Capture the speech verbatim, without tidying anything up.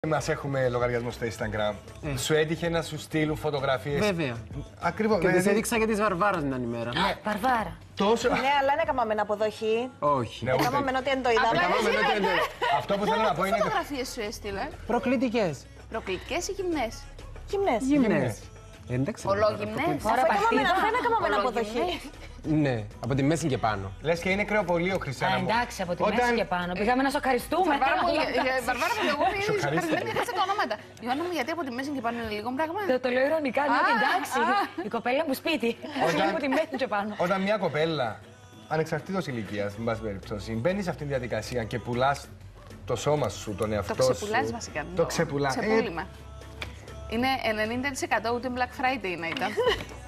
μας έχουμε λογαριασμό στο Instagram. Ε. Σου έτυχε να σου στείλουν φωτογραφίες. Βέβαια. Ακριβώς. Και τις έδειξα και της Βαρβάρας την άλλη μέρα. Ναι, Βαρβάρα. Τόσο. Ναι, αλλά δεν έκαναμε αποδοχή. Όχι. Ναι, ούτε. Έκαναμε ότι δεν το είδαμε. Αυτό που θέλω να πω είναι. Τι φωτογραφίες σου έστειλε? Προκλητικές. Προκλητικές ή γυμνές? Γυμνές. Γυμνές. Εντάξει. Ολόγυμνες. Ωραία, παστίδα. Δεν έκαναμε αποδοχή. Ναι, από τη μέση και πάνω. Λες και είναι κρεοπολείο, Α, Χριστιανά μου. εντάξει, από τη Όταν- μέση και πάνω. Πήγαμε να σοκαριστούμε. Βαρβάρα μου, ε, Βαρβάρα μου, εγώ είμαι Σοκαρίστηκα. σοκαρισμένη γιατί τα ονόματα. Ιωάννα μου, γιατί από τη μέση και πάνω είναι λίγο πράγμα. Το, το λέω ειρωνικά, ναι, και Α, εντάξει. α. Η κοπέλα μου σπίτι. Όταν- Από τη μέση και πάνω. Όταν μια κοπέλα, ανεξαρτήτως ηλικίας, εν πάση περιπτώσει, μπαίνει σε αυτήν τη διαδικασία και πουλάς το σώμα σου, τον εαυτό Το σου. ξεπουλάς βασικά. Το ξεπουλά. Ξεπούλημα. Είναι ενενήντα τοις εκατό ούτε Black Friday να ήταν.